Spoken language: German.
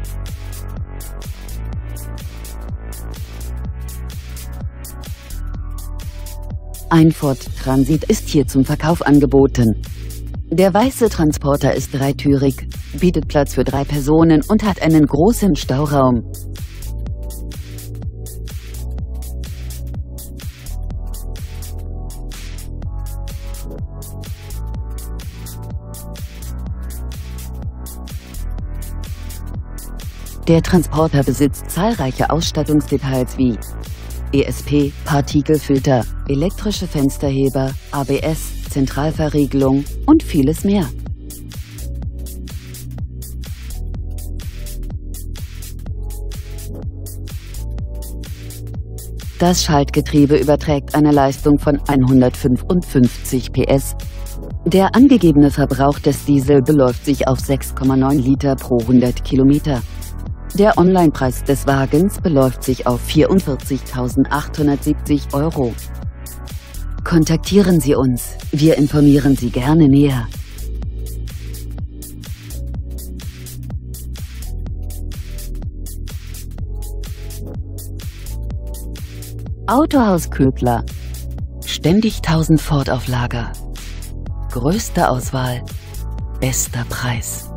Ein Ford Transit ist hier zum Verkauf angeboten. Der weiße Transporter ist dreitürig, bietet Platz für 3 Personen und hat einen großen Stauraum. Der Transporter besitzt zahlreiche Ausstattungsdetails wie ESP, Partikelfilter, elektrische Fensterheber, ABS, Zentralverriegelung und vieles mehr. Das Schaltgetriebe überträgt eine Leistung von 155 PS. Der angegebene Verbrauch des Diesel beläuft sich auf 6,9 Liter pro 100 Kilometer. Der Onlinepreis des Wagens beläuft sich auf 44.870 €. Kontaktieren Sie uns, wir informieren Sie gerne näher. Autohaus Ködler. Ständig 1000 Ford auf Lager. Größte Auswahl, bester Preis.